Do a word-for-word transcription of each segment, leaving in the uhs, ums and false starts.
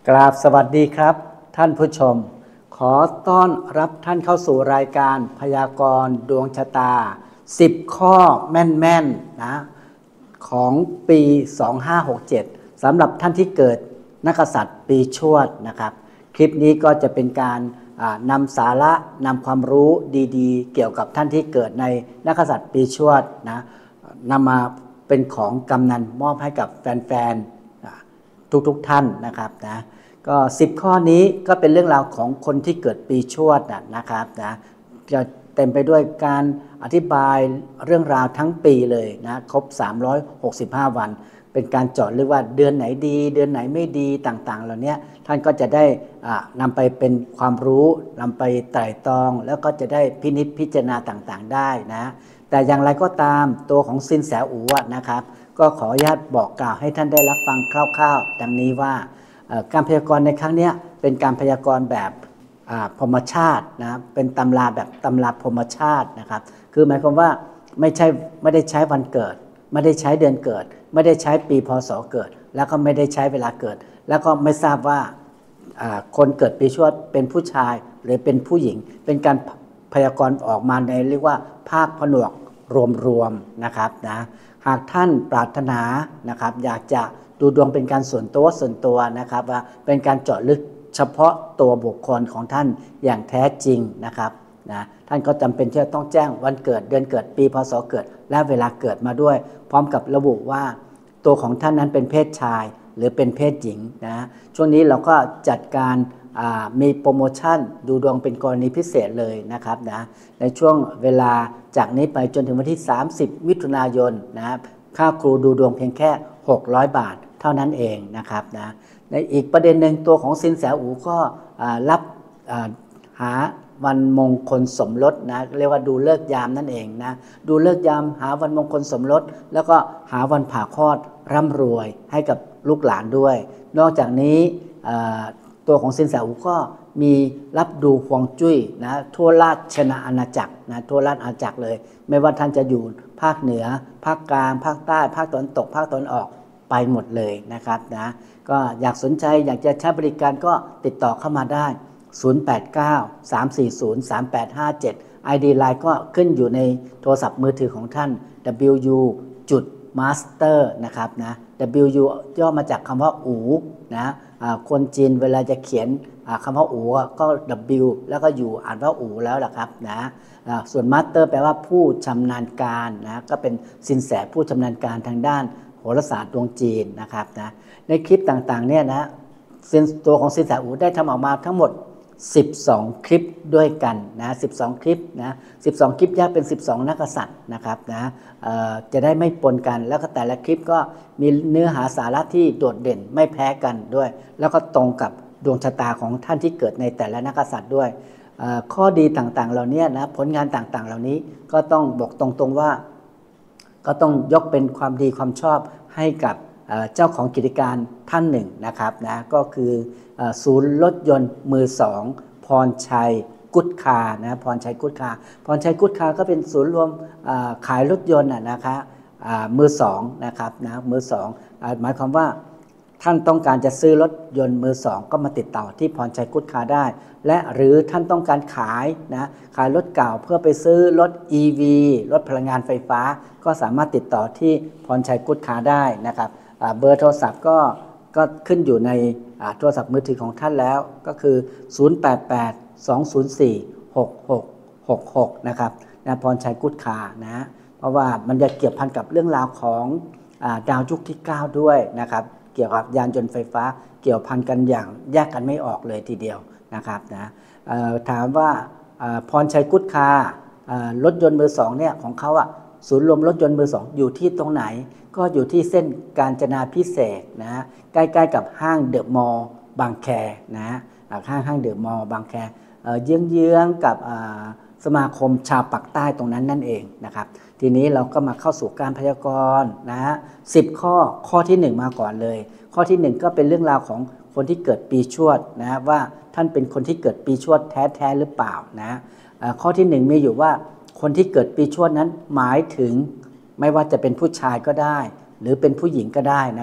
กราบสวัสดีครับท่านผู้ชมขอต้อนรับท่านเข้าสู่รายการพยากรณ์ดวงชะตาสิบข้อแม่นๆนะของปีสองห้าหกเจ็ดสำหรับท่านที่เกิดนักกษัตริย์ปีชวดนะครับคลิปนี้ก็จะเป็นการนำสาระนำความรู้ดีๆเกี่ยวกับท่านที่เกิดในนักกษัตริย์ปีชวดนะนำมาเป็นของกำนันมอบให้กับแฟนๆทุกๆท่านนะครับนะก็สิบข้อนี้ก็เป็นเรื่องราวของคนที่เกิดปีชวดนะครับนะจะเต็มไปด้วยการอธิบายเรื่องราวทั้งปีเลยนะครบสามร้อยหกสิบห้าวันเป็นการเจาะลึกว่าเดือนไหนดีเดือนไหนไม่ดีต่างๆเหล่านี้ท่านก็จะได้นำไปเป็นความรู้นำไปไตร่ตรองแล้วก็จะได้พินิจพิจารณาต่างๆได้นะแต่อย่างไรก็ตามตัวของสินแสอู๋นะครับก็ขออนุญาตบอกกล่าวให้ท่านได้รับฟังคร่าวๆดังนี้ว่าการพยากรณ์ในครั้งนี้เป็นการพยากรณ์แบบพรหมชาตินะเป็นตำราแบบตำราพรหมชาตินะครับคือหมายความว่าไม่ใช่ไม่ได้ใช้วันเกิดไม่ได้ใช้เดือนเกิดไม่ได้ใช้ปีพศเกิดแล้วก็ไม่ได้ใช้เวลาเกิดแล้วก็ไม่ทราบว่าคนเกิดปีชวดเป็นผู้ชายหรือเป็นผู้หญิงเป็นการพยากรณ์ออกมาในเรียกว่าภาคผนวกรวมๆนะครับนะหากท่านปรารถนานะครับอยากจะดูดวงเป็นการส่วนตัวส่วนตัวนะครับว่าเป็นการเจาะลึกเฉพาะตัวบุคคลของท่านอย่างแท้จริงนะครับนะท่านก็จำเป็นที่จะต้องแจ้งวันเกิดเดือนเกิดปีพศเกิดและเวลาเกิดมาด้วยพร้อมกับระบุว่าตัวของท่านนั้นเป็นเพศชายหรือเป็นเพศหญิงนะช่วงนี้เราก็จัดการมีโปรโมชั่นดูดวงเป็นกรณีพิเศษเลยนะครับนะในช่วงเวลาจากนี้ไปจนถึงวันที่สามสิบมิถุนายนนะครับค่าครูดูดวงเพียงแค่หกร้อยบาทเท่านั้นเองนะครับนะในอีกประเด็นหนึ่งตัวของสินแสอู๋ก็รับหาวันมงคลสมรสนะเรียกว่าดูเลิกยามนั่นเองนะดูเลิกยามหาวันมงคลสมรสแล้วก็หาวันผ่าคลอดร่ำรวยให้กับลูกหลานด้วยนอกจากนี้ตัวของสินแสอู๋ก็มีรับดูฮวงจุ้ยนะทั่วราชอาณาจักรนะทั่วราชอาณาจักรเลยไม่ว่าท่านจะอยู่ภาคเหนือภาคกลางภาคใต้ภาคตะวันตกภาคตะวันออกไปหมดเลยนะครับนะก็อยากสนใจอยากจะใช้บริการก็ติดต่อเข้ามาได้ศูนย์ แปด เก้า สาม สี่ ศูนย์ สาม แปด ห้า เจ็ด ไอ ดี Line ก็ขึ้นอยู่ในโทรศัพท์มือถือของท่าน ดับเบิลยู จุด มาสเตอร์ นะครับนะ ดับเบิลยู ย่อมาจากคำว่าอูนะคนจีนเวลาจะเขียนคำว่าอูก็ W แล้วก็อยู่อ่านว่าอูแล้วล่ะครับนะส่วนมาสเตอร์แปลว่าผู้ชำนาญการนะก็เป็นสินแสผู้ชำนาญการทางด้านโหราศาสตร์ดวงจีนนะครับนะในคลิปต่างๆเนี่ยนะตัวของสินแสอูได้ทำออกมาทั้งหมดสิบสองคลิปด้วยกันนะสิบสองคลิปนะสิบสองคลิปแยกเป็นสิบสองนักกษัตริย์นะครับนะจะได้ไม่ปนกันแล้วก็แต่ละคลิปก็มีเนื้อหาสาระที่โดดเด่นไม่แพ้กันด้วยแล้วก็ตรงกับดวงชะตาของท่านที่เกิดในแต่ละนักกษัตริย์ด้วยข้อดีต่างๆเหล่านี้นะผลงานต่างๆเหล่านี้ก็ต้องบอกตรงๆว่าก็ต้องยกเป็นความดีความชอบให้กับเจ้าของกิจการท่านหนึ่งนะครับนะก็คือศูนย์รถยนต์มือสองพรชัยกุดคานะพรชัยกุดคาพรชัยกุดคาก็เป็นศูนย์รวมขายรถยนต์นะคะมือสองนะครับนะมือสองหมายความว่าท่านต้องการจะซื้อรถยนต์มือสองก็มาติดต่อที่พรชัยกุดคาได้และหรือท่านต้องการขายนะขายรถเก่าเพื่อไปซื้อรถ อี วี รถพลังงานไฟฟ้าก็สามารถติดต่อที่พรชัยกุดคาได้นะครับเบอร์โทรศัพท์ก็ก็ขึ้นอยู่ในโทรศัพท์มือถือของท่านแล้วก็คือศูนย์ แปด แปด สอง ศูนย์ สี่ หก หก หก หกนะครับนะพรชัยกุดคานะเพราะว่ามันจะเกี่ยวพันกับเรื่องราวของดาวยุคที่เก้าด้วยนะครับเกี่ยวกับยานยนต์ไฟฟ้าเกี่ยวพันกันอย่างแยกกันไม่ออกเลยทีเดียวนะครับนะถามว่าพรชัยกุดคารถยนต์มือสองเนี่ยของเขาอ่ะศูนย์รวมรถยนต์มือสองอยู่ที่ตรงไหนก็อยู่ที่เส้นกาญจนาภิเษกนะใกล้ๆกับห้างเดอะมอลล์บางแคนะห้างห้างเดอะมอลล์บางแคเยื้องๆกับสมาคมชาวปากใต้ตรงนั้นนั่นเองนะครับทีนี้เราก็มาเข้าสู่การพยากรณ์นะฮะสิบข้อข้อที่หนึ่งมาก่อนเลยข้อที่หนึ่งก็เป็นเรื่องราวของคนที่เกิดปีชวดนะว่าท่านเป็นคนที่เกิดปีชวดแท้ๆหรือเปล่านะข้อที่หนึ่งมีอยู่ว่าคนที่เกิดปีชวดนั้นหมายถึงไม่ว่าจะเป็นผู้ชายก็ได้หรือเป็นผู้หญิงก็ได้นะครับ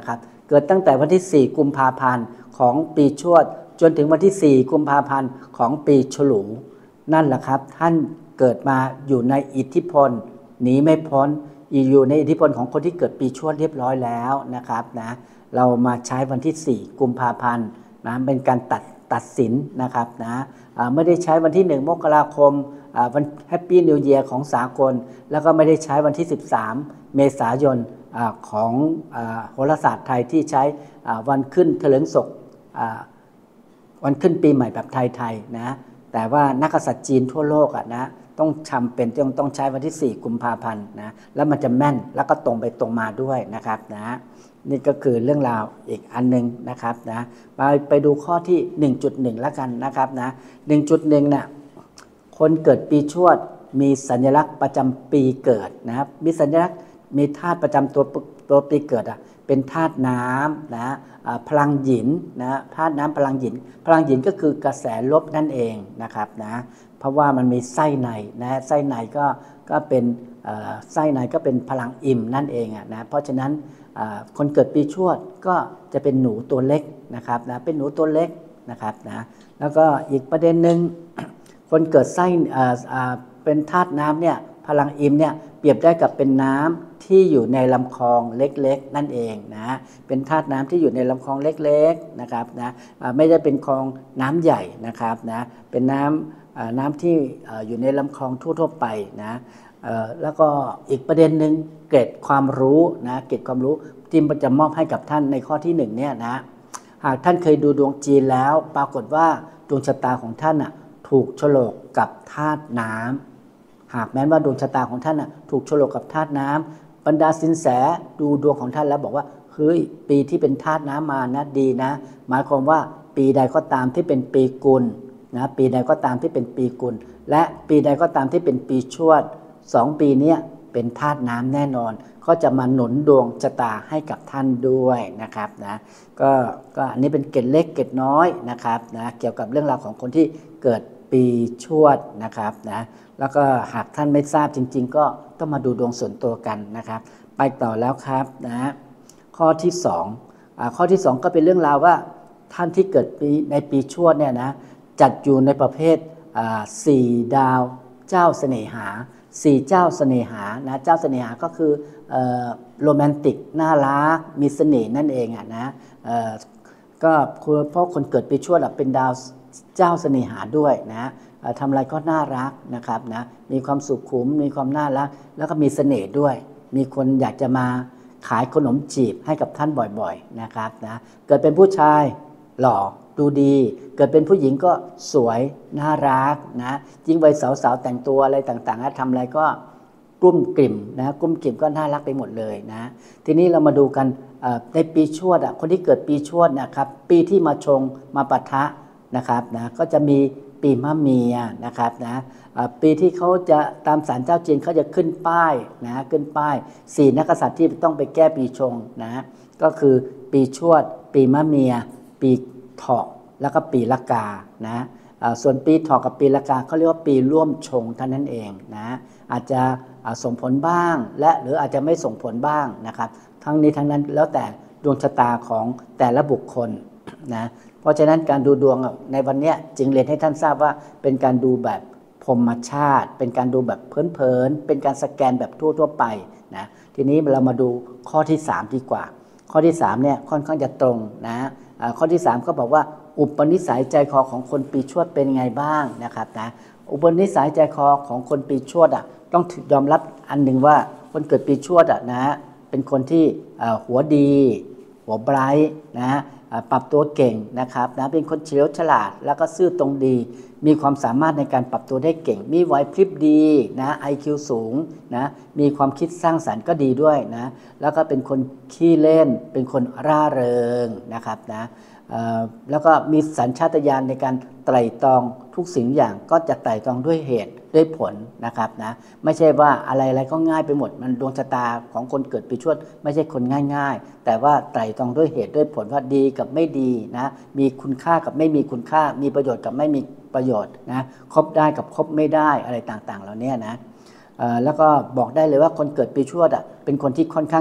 เกิดตั้งแต่วันที่สี่กุมภาพันธ์ของปีชวดจนถึงวันที่สี่กุมภาพันธ์ของปีฉลูนั่นแหละครับท่านเกิดมาอยู่ในอิทธิพลหนีไม่พ้นอยู่ในอิทธิพลของคนที่เกิดปีชวดเรียบร้อยแล้วนะครับนะเรามาใช้วันที่สี่กุมภาพันธ์นะเป็นการตัดตัดสินนะครับนะไม่ได้ใช้วันที่หนึ่งมกราคมวันแฮปปี้นิวเยียร์ของสากลแล้วก็ไม่ได้ใช้วันที่สิบสามเมษายนของโหราศาสตร์ไทยที่ใช้วันขึ้นเถลิงศกวันขึ้นปีใหม่แบบไทยๆนะแต่ว่านักกษัตริย์จีนทั่วโลกอ่ะนะต้องจำเป็นต้องต้องใช้วันที่สี่กุมภาพันธ์นะแล้วมันจะแม่นแล้วก็ตรงไปตรงมาด้วยนะครับนะนี่ก็คือเรื่องราวอีกอันนึงนะครับนะไปไปดูข้อที่ หนึ่งจุดหนึ่ง แล้วกันนะครับนะ หนึ่งจุดหนึ่ง น่ะคนเกิดปีชวดมีสัญลักษณ์ประจำปีเกิดนะครับมีสัญลักษณ์มีธาตุประจำตัวตัวปีเกิดอ่ะเป็นธาตุน้ำนะพลังหยินนะธาตุน้ำพลังหยินพลังหยินก็คือกระแสลบนั่นเองนะครับนะเพราะว่ามันมีไส้ในนะไส้ในก็ก็เป็นไส้ในก็เป็นพลังอิ่มนั่นเองอ่ะนะเพราะฉะนั้นคนเกิดปีชวดก็จะเป็นหนูตัวเล็กนะครับนะเป็นหนูตัวเล็กนะครับนะแล้วก็อีกประเด็นหนึ่งคนเกิดไส้เป็นธาตุน้ำเนี่ยพลังอิ่มเนี่ยเปรียบได้กับเป็นน้ำที่อยู่ในลำคลองเล็กๆนั่นเองนะเป็นธาตุน้ำที่อยู่ในลำคลองเล็กๆนะครับนะไม่ได้เป็นคลองน้ำใหญ่นะครับนะเป็นน้ำน้ำที่อยู่ในลำคลองทั่วๆไปนะแล้วก็อีกประเด็นหนึ่งเกร็ดความรู้นะเกร็ดความรู้ที่จะมอบให้กับท่านในข้อที่หนึ่งเนี่ยนะหากท่านเคยดูดวงจีนแล้วปรากฏว่าดวงชะตาของท่านน่ะถูกโฉลกกับธาตุน้ำหากแม้ว่าดวงชะตาของท่านน่ะถูกโฉลกกับธาตุน้ำบรรดาสินแสดูดวงของท่านแล้วบอกว่าเฮ้ยปีที่เป็นธาตุน้ำมานะดีนะหมายความว่าปีใดก็ตามที่เป็นปีกุลนะปีใดก็ตามที่เป็นปีกุลและปีใดก็ตามที่เป็นปีชวดสองปีนี้เป็นธาตุน้ำแน่นอนก็จะมาหนุนดวงชะตาให้กับท่านด้วยนะครับนะก็ก็อันนี้เป็นเกร็ดเล็กเกร็ดน้อยนะครับนะเกี่ยวกับเรื่องราวของคนที่เกิดปีชวดนะครับนะแล้วก็หากท่านไม่ทราบจริงๆก็ต้องมาดูดวงส่วนตัวกันนะครับไปต่อแล้วครับนะข้อที่สองอ่าข้อที่สองก็เป็นเรื่องราวว่าท่านที่เกิดปีในปีชวดเนี่ยนะจัดอยู่ในประเภทอ่าสี่ดาวเจ้าเสน่หาสี่เจ้าเสน่หานะเจ้าเสน่หาก็คือโรแมนติกน่ารักมีเสน่ห์นั่นเองอ่ะนะก็เพราะคนเกิดปีชวดเป็นดาวเจ้าเสน่หาด้วยนะทำอะไรก็น่ารักนะครับนะมีความสุขุมมีความน่ารักแล้วก็มีเสน่ห์ด้วยมีคนอยากจะมาขายขนมจีบให้กับท่านบ่อยๆนะครับนะเกิดเป็นผู้ชายหล่อดูดีเกิดเป็นผู้หญิงก็สวยน่ารักนะยิ่งวัยสาวๆแต่งตัวอะไรต่างๆทำอะไรก็กลุ้มกลิ่มนะกลุ้มกลิ่มก็น่ารักไปหมดเลยนะทีนี้เรามาดูกันในปีชวดคนที่เกิดปีชวดนะครับปีที่มาชงมาปะทะนะครับนะก็จะมีปีมะเมียนะครับนะปีที่เขาจะตามศาลเจ้าจีนเขาจะขึ้นป้ายนะขึ้นป้ายสี่นักกษัตริย์ที่ต้องไปแก้ปีชงนะก็คือปีชวดปีมะเมียปีเถาะแล้วก็ปีละกานะส่วนปีเถาะกับปีละกาเขาเรียกว่าปีร่วมชงเท่านั้นเองนะอาจจะส่งผลบ้างและหรืออาจจะไม่ส่งผลบ้างนะครับทั้งนี้ทั้งนั้นแล้วแต่ดวงชะตาของแต่ละบุคคลนะเพราะฉะนั้นการดูดวงในวันนี้จึงเรียนให้ท่านทราบว่าเป็นการดูแบบพรหมชาติเป็นการดูแบบเพลินๆเป็นการสแกนแบบทั่วๆไปนะทีนี้เรามาดูข้อที่สามดีกว่าข้อที่สามเนี่ยค่อนข้างจะตรงนะข้อที่สามก็บอกว่าอุปนิสัยใจคอของคนปีชวดเป็นไงบ้างนะครับนะอุปนิสัยใจคอของคนปีชวดอ่ะต้องยอมรับอันหนึ่งว่าคนเกิดปีชวดอ่ะนะเป็นคนที่หัวดีหัวไบรท์นะปรับตัวเก่งนะครับนะเป็นคนเฉลียวฉลาดแล้วก็ซื่อตรงดีมีความสามารถในการปรับตัวได้เก่งมีไหวพริบดีนะ ไอ คิว สูงนะมีความคิดสร้างสรรค์ก็ดีด้วยนะแล้วก็เป็นคนขี้เล่นเป็นคนร่าเริงนะครับนะแล้วก็มีสัญชาตญาณในการไตร่ตรองทุกสิ่งอย่างก็จะไตร่ตรองด้วยเหตุด้วยผลนะครับนะไม่ใช่ว่าอะไรๆก็ง่ายไปหมดมันดวงชะตาของคนเกิดปีชวดไม่ใช่คนง่ายๆแต่ว่าไตร่ตรองด้วยเหตุด้วยผลว่าดีกับไม่ดีนะมีคุณค่ากับไม่มีคุณค่ามีประโยชน์กับไม่มีประโยชน์นะครบได้กับครบไม่ได้อะไรต่างๆเหล่านี้นะแล้วก็บอกได้เลยว่าคนเกิดปีชวดอ่ะเป็นคนที่ค่อนข้างจะ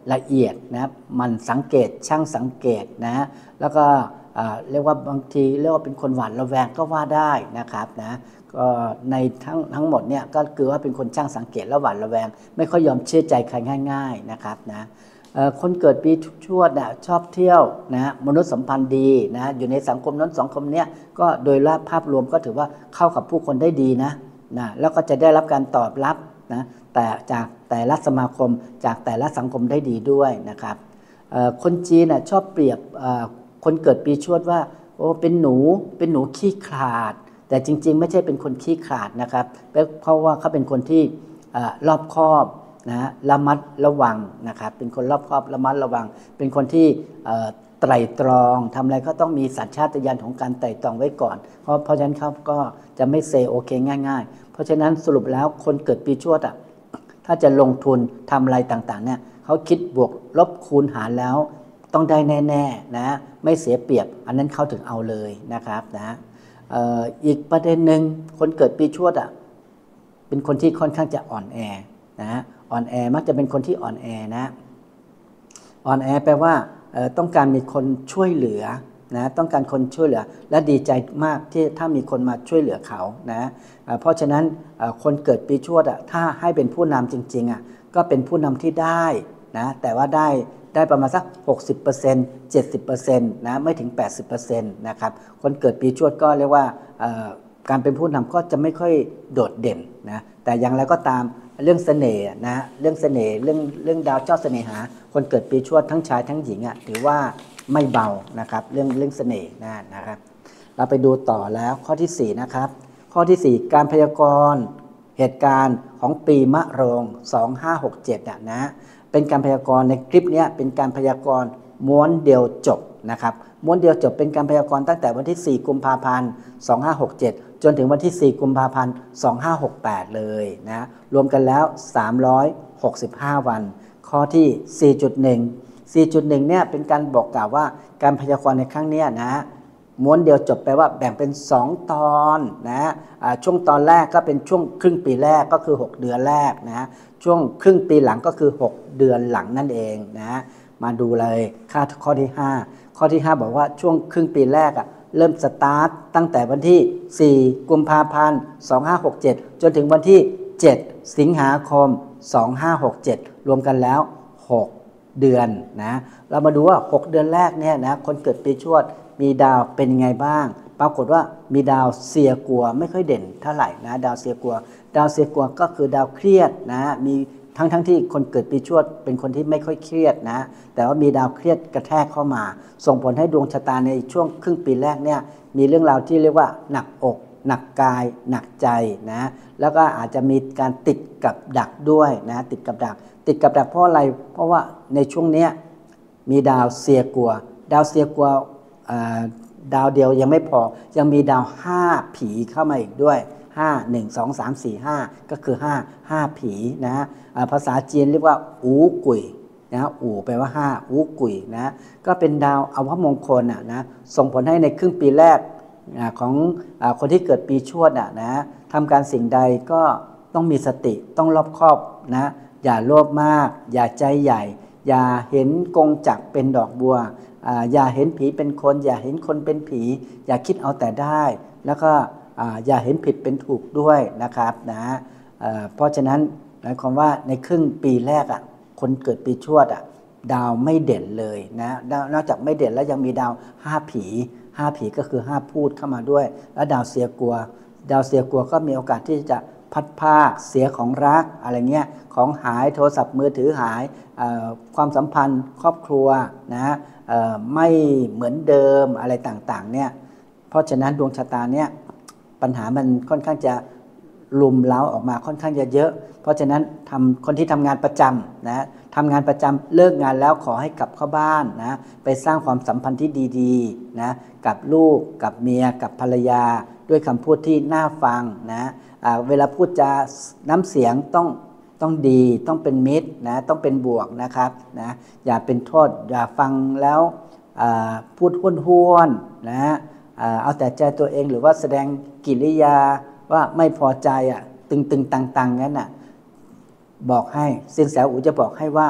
ละเอียดนะมันสังเกตช่างสังเกตนะแล้วก็เรียกว่าบางทีเรียกว่าเป็นคนหวาดระแวงก็ว่าได้นะครับนะก็ในทั้งทั้งหมดเนี่ยก็คือว่าเป็นคนช่างสังเกตและหวาดระแวงไม่ค่อยยอมเชื่อใจใครง่ายๆนะครับนะคนเกิดปีชวดนะชอบเที่ยวนะมนุษยสัมพันธ์ดีนะอยู่ในสังคมนั้นสังคมเนี้ยก็โดยภาพรวมก็ถือว่าเข้ากับผู้คนได้ดีนะนะแล้วก็จะได้รับการตอบรับนะแต่จากแต่ละสมาคมจากแต่ละสังคมได้ดีด้วยนะครับคนจีนนะชอบเปรียบคนเกิดปีชวดว่าโอ้เป็นหนูเป็นหนูขี้ขลาดแต่จริงๆไม่ใช่เป็นคนขี้ขลาดนะครับเพราะว่าเขาเป็นคนที่รอบคอบนะระมัดระวังนะครับเป็นคนรอบคอบระมัดระวังเป็นคนที่ไตร่ตรองทำอะไรก็ต้องมีสัญชาตญาณของการไตร่ตรองไว้ก่อนเพราะเพราะฉะนั้นเขาก็จะไม่เซโอเคง่ายๆเพราะฉะนั้นสรุปแล้วคนเกิดปีชวดอ่ะถ้าจะลงทุนทำอะไรต่างๆเนี่ยเขาคิดบวกลบคูณหารแล้วต้องได้แน่ๆนะไม่เสียเปรียบอันนั้นเขาถึงเอาเลยนะครับนะเอ่ออีกประเด็นหนึ่งคนเกิดปีชวดอ่ะเป็นคนที่ค่อนข้างจะอ่อนแอนะอ่อนแอมักจะเป็นคนที่อ่อนแอนะอ่อนแอแปลว่าต้องการมีคนช่วยเหลือนะต้องการคนช่วยเหลือและดีใจมากที่ถ้ามีคนมาช่วยเหลือเขานะเพราะฉะนั้นคนเกิดปีชวดอ่ะถ้าให้เป็นผู้นำจริงๆอ่ะก็เป็นผู้นำที่ได้นะแต่ว่าได้ได้ประมาณสัก หกสิบเปอร์เซ็นต์ เจ็ดสิบเปอร์เซ็นต์ นะไม่ถึง แปดสิบเปอร์เซ็นต์ นะครับคนเกิดปีชวดก็เรียกว่าการเป็นผู้นำก็จะไม่ค่อยโดดเด่นนะแต่อย่างไรก็ตามเรื่องเสน่ห์นะเรื่องเสน่ห์เรื่องเรื่องดาวเจ้าเสน่หาคนเกิดปีชวดทั้งชายทั้งหญิงอ่ะถือว่าไม่เบานะครับเรื่องเรื่องเสน่ห์นะนะครับเราไปดูต่อแล้วข้อที่สี่นะครับข้อที่สี่การพยากรณ์เหตุการณ์ของปีมะโรงสองห้าหกเจ็ดอ่ะนะเป็นการพยากรณ์ในคลิปนี้เป็นการพยากรณ์ม้วนเดียวจบนะครับม้วนเดียวจบเป็นการพยากรณ์ตั้งแต่วันที่สี่กุมภาพันธ์สองห้าหกเจ็ดจนถึงวันที่สี่กุมภาพันธ์สองห้าหกแปดเลยนะรวมกันแล้วสามร้อยหกสิบห้าวันข้อที่ สี่จุดหนึ่ง สี่จุดหนึ่ง เนี่ยเป็นการบอกกล่าวว่าการพยากรณ์ในครั้งนี้นะม้วนเดียวจบแปลว่าแบ่งเป็นสองตอนนะช่วงตอนแรกก็เป็นช่วงครึ่งปีแรกก็คือหกเดือนแรกนะช่วงครึ่งปีหลังก็คือหกเดือนหลังนั่นเองนะมาดูเลยค่าข้อที่ห้าข้อที่ห้าบอกว่าช่วงครึ่งปีแรกอ่ะเริ่มสตาร์ทตั้งแต่วันที่สี่กุมภาพันธ์สองห้าหกเจ็ดจนถึงวันที่เจ็ดสิงหาคมสองห้าหกเจ็ดรวมกันแล้วหกเดือนนะเรามาดูว่าหกเดือนแรกเนี่ยนะคนเกิดปีชวดมีดาวเป็นยังไงบ้างปรากฏว่ามีดาวเสียกัวไม่ค่อยเด่นเท่าไหร่นะดาวเสียกัวดาวเสียกัวก็คือดาวเครียดนะมีทั้งทั้งที่คนเกิดปีชวดเป็นคนที่ไม่ค่อยเครียดนะแต่ว่ามีดาวเครียดกระแทกเข้ามาส่งผลให้ดวงชะตาในช่วงครึ่งปีแรกเนี่ยมีเรื่องราวที่เรียกว่าหนักอกหนักกายหนักใจนะแล้วก็อาจจะมีการติดกับดักด้วยนะติดกับดักติดกับดักเพราะอะไรเพราะว่าในช่วงนี้มีดาวเสียกัวดาวเสียกัวดาวเดียวยังไม่พอยังมีดาวห้าผีเข้ามาอีกด้วยห้า หนึ่ง สอง สาม สี่ ห้าก็คือห้า ห้าผีนะภาษาจีนเรียกว่าอูกุยนะอูแปลว่าห้าอูกุยนะก็เป็นดาวอภมงคลนะนะส่งผลให้ในครึ่งปีแรกของคนที่เกิดปีชวดนะนะทำการสิ่งใดก็ต้องมีสติต้องรอบคอบนะอย่าโลภมากอย่าใจใหญ่อย่าเห็นกงจักรเป็นดอกบัวอย่าเห็นผีเป็นคนอย่าเห็นคนเป็นผีอย่าคิดเอาแต่ได้แล้วก็อย่าเห็นผิดเป็นถูกด้วยนะครับนะเพราะฉะนั้นหมายความว่าในครึ่งปีแรกอ่ะคนเกิดปีชวดอ่ะดาวไม่เด่นเลยนะนอกจากไม่เด่นแล้วยังมีดาวห้าผีห้าผีก็คือห้าพูดเข้ามาด้วยแล้วดาวเสียกัวดาวเสียกัวก็มีโอกาสที่จะพัดพากเสียของรักอะไรเงี้ยของหายโทรศัพท์มือถือหายความสัมพันธ์ครอบครัวนะไม่เหมือนเดิมอะไรต่างๆเนี่ยเพราะฉะนั้นดวงชะตาเนี่ยปัญหามันค่อนข้างจะลุมเล้าออกมาค่อนข้างจะเยอะเพราะฉะนั้นทำคนที่ทำงานประจำนะทำงานประจำเลิกงานแล้วขอให้กลับเข้าบ้านนะไปสร้างความสัมพันธ์ที่ดีๆนะกับลูกกับเมียกับภรรยาด้วยคำพูดที่น่าฟังนะเวลาพูดจาน้ำเสียงต้องต้องดีต้องเป็นมิตรนะต้องเป็นบวกนะครับนะอย่าเป็นโทษอย่าฟังแล้วพูดห้วนๆนะเอาแต่ใจตัวเองหรือว่าแสดงกิริยาว่าไม่พอใจอ่ะตึงๆตังๆงั้นน่ะบอกให้สินแสอูจะบอกให้ว่า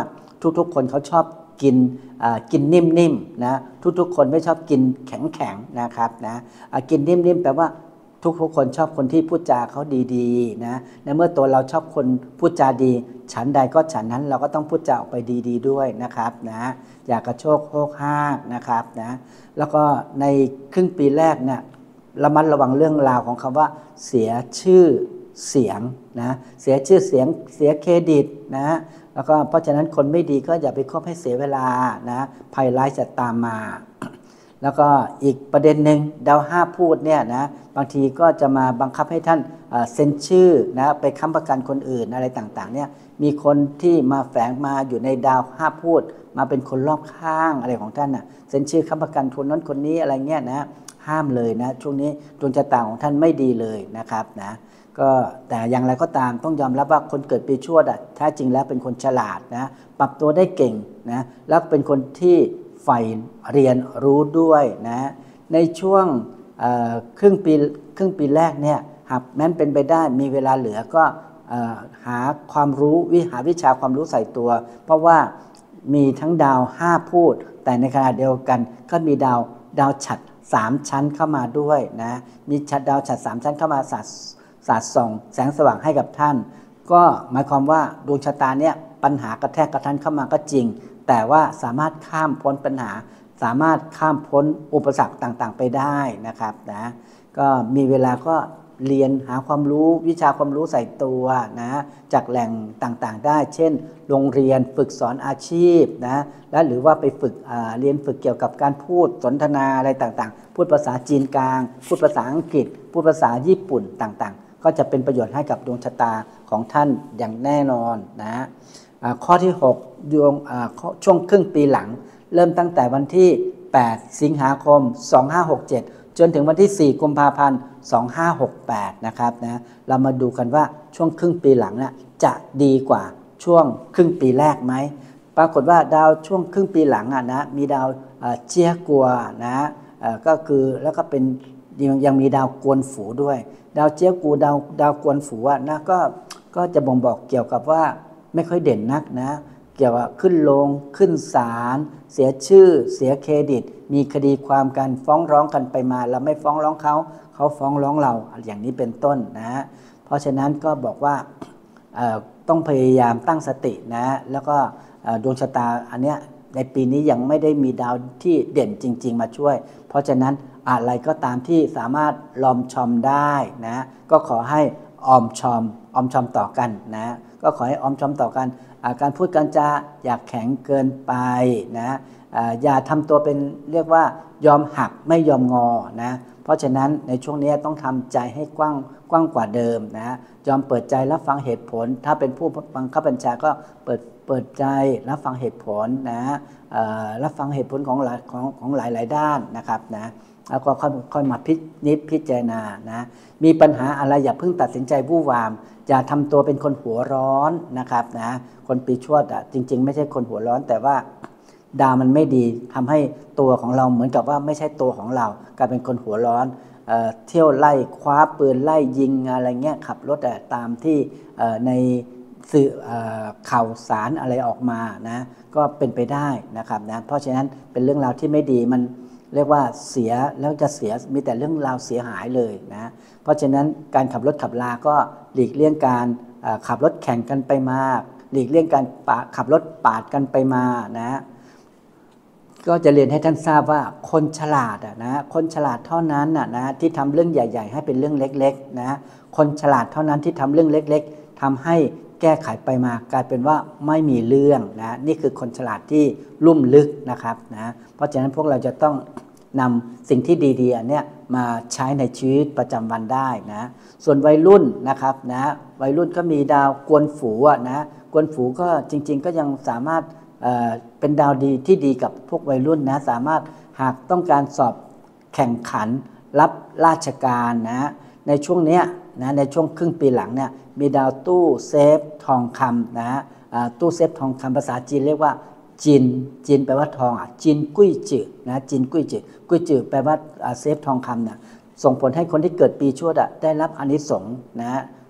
ทุกๆคนเขาชอบกินกินนิ่มๆนะทุกๆคนไม่ชอบกินแข็งๆนะครับนะกินนิ่มๆแปลว่าทุกๆคนชอบคนที่พูดจาเขาดีๆนะในเมื่อตัวเราชอบคนพูดจาดีฉันใดก็ฉันนั้นเราก็ต้องพูดจาออกไปดีๆด้วยนะครับนะอย่ากระโชกโฮกฮากนะครับนะแล้วก็ในครึ่งปีแรกเนี่ยระมัดระวังเรื่องราวของคำว่าเสียชื่อเสียงนะเสียชื่อเสียงเสียเครดิตนะแล้วก็เพราะฉะนั้นคนไม่ดีก็อย่าไปคบให้เสียเวลานะภัยร้ายจะตามมาแล้วก็อีกประเด็นหนึ่งดาวห้าพูดเนี่ยนะบางทีก็จะมาบังคับให้ท่านเซ็นชื่อนะไปค้ำประกันคนอื่นอะไรต่างๆเนี่ยมีคนที่มาแฝงมาอยู่ในดาวห้าพูดมาเป็นคนรอบข้างอะไรของท่านน่ะเซ็นชื่อค้ำประกันคนนั้นคนนี้อะไรเงี้ยนะห้ามเลยนะช่วงนี้ดวงชะตาของท่านไม่ดีเลยนะครับนะก็แต่อย่างไรก็ตามต้องยอมรับว่าคนเกิดปีชวดอ่ะแท้จริงแล้วเป็นคนฉลาดนะปรับตัวได้เก่งนะแล้วเป็นคนที่ใฝ่เรียนรู้ด้วยนะในช่วงครึ่งปีครึ่งปีแรกเนี่ยหากแม้นเป็นไปได้มีเวลาเหลือก็หาความรู้วิหาวิชาความรู้ใส่ตัวเพราะว่ามีทั้งดาวห้าพูดแต่ในขณะเดียวกันก็มีดาวดาวฉัตรสามชั้นเข้ามาด้วยนะมีฉัตรดาวฉัตรสามชั้นเข้ามาสาดสาดส่องแสงสว่างให้กับท่านก็หมายความว่าดวงชะตาเนี่ยปัญหากระแทกกระทันเข้ามาก็จริงแต่ว่าสามารถข้ามพ้นปัญหาสามารถข้ามพ้นอุปสรรคต่างๆไปได้นะครับนะก็มีเวลาก็เรียนหาความรู้วิชาความรู้ใส่ตัวนะจากแหล่งต่างๆได้เช่นโรงเรียนฝึกสอนอาชีพนะและหรือว่าไปฝึกเรียนฝึกเกี่ยวกับการพูดสนทนาอะไรต่างๆพูดภาษาจีนกลางพูดภาษาอังกฤษพูดภาษาญี่ปุ่นต่างๆก็จะเป็นประโยชน์ให้กับดวงชะตาของท่านอย่างแน่นอนนะข้อที่หกดวงช่วงครึ่งปีหลังเริ่มตั้งแต่วันที่แปดสิงหาคมสองพันห้าร้อยหกสิบเจ็ดจนถึงวันที่สี่กุมภาพันธ์สองพันห้าร้อยหกสิบแปดนะครับนะเรามาดูกันว่าช่วงครึ่งปีหลังนะจะดีกว่าช่วงครึ่งปีแรกไหมปรากฏว่าดาวช่วงครึ่งปีหลังอ่ะนะมีดาวเจี้ยกัวนะก็คือแล้วก็เป็นยังมีดาวกวนฝูด้วยดาวเจี้ยกูดาวดาวกวนฝูอ่ะนะก็ก็จะบ่งบอกเกี่ยวกับว่าไม่ค่อยเด่นนักนะเกี่ยวกับขึ้นลงขึ้นศาลเสียชื่อเสียเครดิตมีคดีความกันฟ้องร้องกันไปมาเราไม่ฟ้องร้องเขาเขาฟ้องร้องเราอย่างนี้เป็นต้นนะเพราะฉะนั้นก็บอกว่าต้องพยายามตั้งสตินะแล้วก็ดวงชะตาอันเนี้ยในปีนี้ยังไม่ได้มีดาวที่เด่นจริงๆมาช่วยเพราะฉะนั้นอะไรก็ตามที่สามารถลอมชอมได้นะก็ขอให้ออมชอมออมชอมต่อกันนะก็ขอให้ออมชอมต่อกันการพูดการจาอย่าแข็งเกินไปนะอย่าทำตัวเป็นเรียกว่ายอมหักไม่ยอมงอนะเพราะฉะนั้นในช่วงนี้ต้องทำใจให้กว้างกว้างกว่าเดิมนะยอมเปิดใจรับฟังเหตุผลถ้าเป็นผู้บังคับบัญชาก็เปิดเปิดใจรับฟังเหตุผลนะรับฟังเหตุผลของหลายของของหลายหลายด้านนะครับนะแล้วก็ค่อยค่อยมาพินิจพิจารณานะมีปัญหาอะไรอย่าเพิ่งตัดสินใจวู่วามอย่าทำตัวเป็นคนหัวร้อนนะครับนะคนปีชวดอ่ะจริงๆไม่ใช่คนหัวร้อนแต่ว่าดาวมันไม่ดีทำให้ตัวของเราเหมือนกับว่าไม่ใช่ตัวของเรากลายเป็นคนหัวร้อนเอ่อเที่ยวไล่คว้าปืนไล่ยิงอะไรเงี้ยขับรถตามที่ในสื่อข่าวสารอะไรออกมานะก็เป็นไปได้นะครับนะเพราะฉะนั้นเป็นเรื่องราวที่ไม่ดีมันเรียกว่าเสียแล้วจะเสียมีแต่เรื่องราวเสียหายเลยนะเพราะฉะนั้นการขับรถขับลาก็หลีกเลี่ยงการขับรถแข่งกันไปมาหลีกเลี่ยงการขับรถปาดกันไปมานะก็จะเรียนให้ท่านทราบว่าคนฉลาดอะนะคนฉลาดเท่านั้นอะนะที่ทำเรื่องใหญ่ๆให้เป็นเรื่องเล็กๆนะคนฉลาดเท่านั้นที่ทำเรื่องเล็กๆทำให้แก้ไขไปมากลายเป็นว่าไม่มีเรื่องนะนี่คือคนฉลาดที่ลุ่มลึกนะครับนะเพราะฉะนั้นพวกเราจะต้องนำสิ่งที่ดีๆอันเนี้ยมาใช้ในชีวิตประจำวันได้นะส่วนวัยรุ่นนะครับนะวัยรุ่นก็มีดาวกวนฝูอ่ะนะกวนฝูก็จริงๆก็ยังสามารถเอ่อเป็นดาวดีที่ดีกับพวกวัยรุ่นนะสามารถหากต้องการสอบแข่งขันรับราชการนะในช่วงเนี้ยนะในช่วงครึ่งปีหลังเนี่ยมีดาวตู้เซฟทองคำนะตู้เซฟทองคำภาษาจีนเรียกว่าจินจินแปลว่าทองอ่ะจินกุ้ยจือนะจินกุ้ยจือกุ้ยจือแปลว่าเซฟทองคำเนี่ยส่งผลให้คนที่เกิดปีชวดได้รับอานิสงส์นะ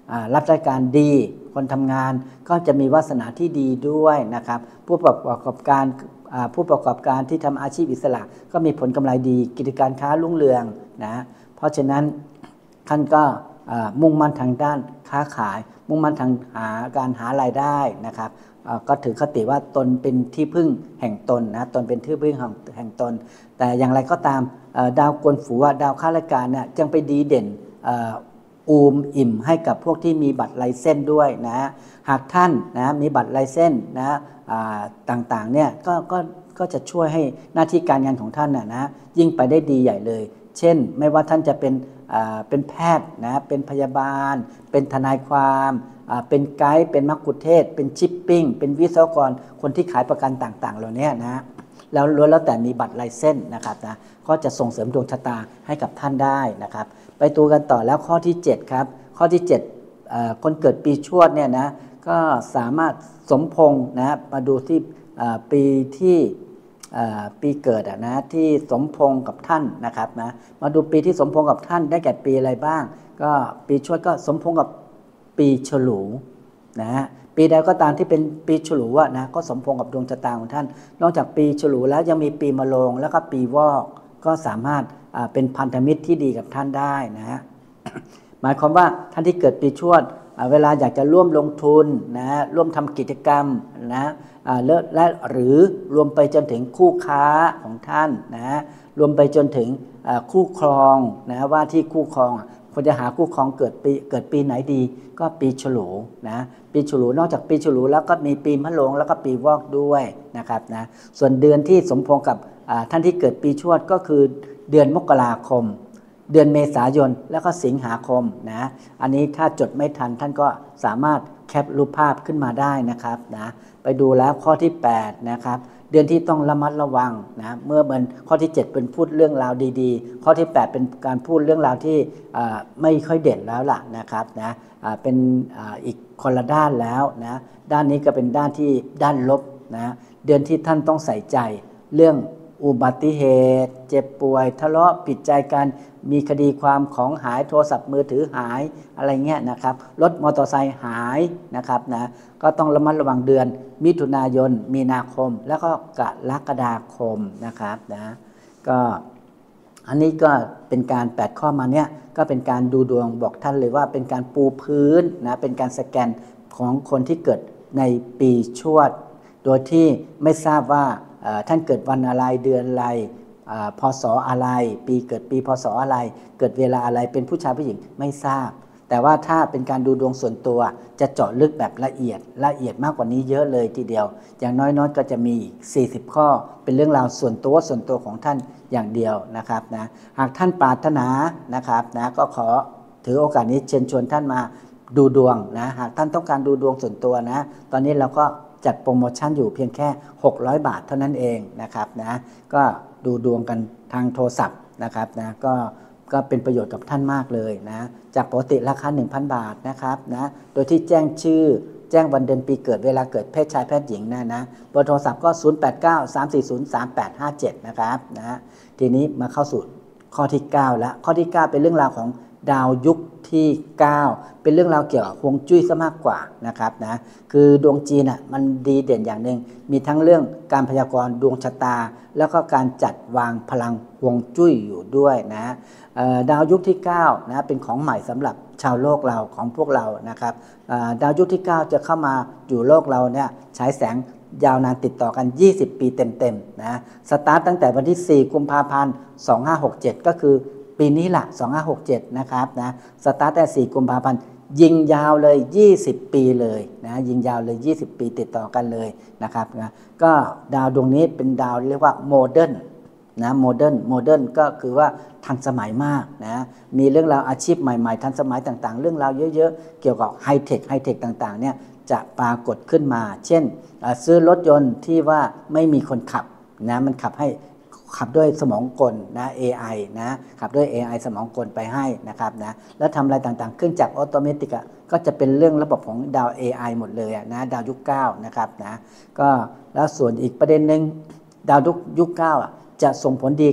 รับราชการดีคนทำงานก็จะมีวาสนาที่ดีด้วยนะครับผู้ประกอบการผู้ประกอบการที่ทำอาชีพอิสระก็มีผลกำไรดีกิจการค้ารุ่งเรืองนะเพราะฉะนั้นท่านก็มุ่งมั่นทางด้านค้าขายมุ่งมั่นทางหาการหารายได้นะครับก็ถือคติว่าตนเป็นที่พึ่งแห่งตนนะตนเป็นที่พึ่งแห่งตนแต่อย่างไรก็ตามดาวกวนฝูดาวข้าราชการเนี่ยจึงไปดีเด่นอูมอิ่มให้กับพวกที่มีบัตรลายเส้นด้วยนะหากท่านนะมีบัตรลายเส้นนะต่างๆเนี่ยก็ก็ก็จะช่วยให้หน้าที่การงานของท่านนะนะยิ่งไปได้ดีใหญ่เลยเช่นไม่ว่าท่านจะเป็นเป็นแพทย์นะเป็นพยาบาลเป็นทนายความเป็นไกด์เป็นมักคุเทศก์เป็นชิปปิ้งเป็นวิศวกรคนที่ขายประกันต่างๆเหล่านี้นะแล้วล้วนแล้วแต่มีบัตรลายเส้นนะครับนะก็จะส่งเสริมดวงชะตาให้กับท่านได้นะครับไปดูกันต่อแล้วข้อที่เจ็ดครับข้อที่เจ็ดคนเกิดปีชวดเนี่ยนะก็สามารถสมพงษ์นะมาดูที่ปีที่ปีเกิดนะที่สมพงษ์กับท่านนะครับนะมาดูปีที่สมพงษ์กับท่านได้แก่ปีอะไรบ้างก็ปีชวดก็สมพงษ์กับปีฉลูนะปีใดก็ตามที่เป็นปีฉลูนะก็สมพงษ์กับดวงชะตาของท่านนอกจากปีฉลูแล้วยังมีปีมะโรงแล้วก็ปีวอกก็สามารถเป็นพันธมิตรที่ดีกับท่านได้นะฮะ หมายความว่าท่านที่เกิดปีชวดเวลาอยากจะร่วมลงทุนนะร่วมทำกิจกรรมนะและหรือรวมไปจนถึงคู่ค้าของท่านนะรวมไปจนถึงคู่ครองนะว่าที่คู่ครองควรจะหาคู่ครองเกิดปีเกิดปีไหนดีก็ปีฉลูนะปีฉลูนอกจากปีฉลูแล้วก็มีปีมะโรงแล้วก็ปีวอกด้วยนะครับนะส่วนเดือนที่สมพงษ์กับท่านที่เกิดปีชวดก็คือเดือนมกราคมเดือนเมษายนแล้วก็สิงหาคมนะอันนี้ถ้าจดไม่ทันท่านก็สามารถแคปรูปภาพขึ้นมาได้นะครับนะไปดูแล้วข้อที่แปดนะครับเดือนที่ต้องระมัดระวังนะเมื่อมันข้อที่เจ็ดเป็นพูดเรื่องราวดีๆข้อที่แปดเป็นการพูดเรื่องราวที่ไม่ค่อยเด่นแล้วล่ะนะครับนะเป็นอีกคนละด้านแล้วนะด้านนี้ก็เป็นด้านที่ด้านลบนะเดือนที่ท่านต้องใส่ใจเรื่องอุบัติเหตุเจ็บป่วยทะเลาะผิดใจกันมีคดีความของหายโทรศัพท์มือถือหายอะไรเงี้ยนะครับรถมอเตอร์ไซค์หายนะครับนะก็ต้องระมัดระวังเดือนมิถุนายนมีนาคมแล้วก็กรกฎาคมนะครับนะก็อันนี้ก็เป็นการแปดข้อมาเนี้ยก็เป็นการดูดวงบอกท่านเลยว่าเป็นการปูพื้นนะเป็นการสแกนของคนที่เกิดในปีชวดโดยที่ไม่ทราบว่าท่านเกิดวันอะไรเดือนอะไรพศอะไรปีเกิดปีพศอะไรเกิดเวลาอะไรเป็นผู้ชายผู้หญิงไม่ทราบแต่ว่าถ้าเป็นการดูดวงส่วนตัวจะเจาะลึกแบบละเอียดละเอียดมากกว่านี้เยอะเลยทีเดียวอย่างน้อยๆก็จะมีสี่สิบข้อเป็นเรื่องราวส่วนตัวส่วนตัวของท่านอย่างเดียวนะครับนะหากท่านปรารถนานะครับนะก็ขอถือโอกาสนี้เชิญชวนท่านมาดูดวงนะหากท่านต้องการดูดวงส่วนตัวนะตอนนี้เราก็จัดโปรโมชั่นอยู่เพียงแค่หกร้อยบาทเท่านั้นเองนะครับนะก็ดูดวงกันทางโทรศัพท์นะครับนะก็ก็เป็นประโยชน์กับท่านมากเลยนะจากปกติราคา หนึ่งพัน บาทนะครับนะโดยที่แจ้งชื่อแจ้งวันเดือนปีเกิดเวลาเกิดเพศชายเพศหญิงนะนะเบอร์โทรศัพท์ก็ศูนย์ แปด เก้า สาม สี่ ศูนย์ สาม แปด ห้า เจ็ดนะครับนะทีนี้มาเข้าสู่ข้อที่เก้าแล้วข้อที่เก้าเป็นเรื่องราวของดาวยุคที่เก้าเป็นเรื่องราวเกี่ยวกับฮวงจุ้ยซะมากกว่านะครับนะคือดวงจีนอ่ะมันดีเด่นอย่างหนึ่งมีทั้งเรื่องการพยากรณ์ดวงชะตาแล้วก็การจัดวางพลังฮวงจุ้ยอยู่ด้วยนะดาวยุคที่เก้านะเป็นของใหม่สำหรับชาวโลกเราของพวกเรานะครับดาวยุคที่เก้าจะเข้ามาอยู่โลกเราเนี่ยฉายแสงยาวนานติดต่อกันยี่สิบปีเต็มๆนะสตาร์ทตั้งแต่วันที่สี่กุมภาพันธ์สองพันห้าร้อยหกสิบเจ็ดก็คือปีนี้แหละสองพันห้าร้อยหกสิบเจ็ดนะครับนะสตาร์ทแต่สี่กุมภาพันธ์ยิงยาวเลยยี่สิบปีเลยนะยิงยาวเลยยี่สิบปีติดต่อกันเลยนะครับนะก็ดาวดวงนี้เป็นดาวเรียกว่าโมเดิร์นนะโมเดิร์นโมเดิร์นก็คือว่าทันสมัยมากนะมีเรื่องราวอาชีพใหม่ๆทันสมัยต่างๆเรื่องราวเยอะๆเกี่ยวกับไฮเทคไฮเทคต่างๆเนี่ยจะปรากฏขึ้นมาเช่นซื้อรถยนต์ที่ว่าไม่มีคนขับนะมันขับให้ขับด้วยสมองกลนะ เอ ไอ นะขับด้วย เอ ไอ สมองกลไปให้นะครับนะแล้วทำอะไรต่างๆเครื่องจักรออโตเมติกอ่ะก็จะเป็นเรื่องระบบของดาว เอ ไอ หมดเลยนะดาวยุคเก้านะครับนะก็แล้วส่วนอีกประเด็นหนึ่งดาวยุคยุคเก้าอ่ะจะส่งผลดีกับ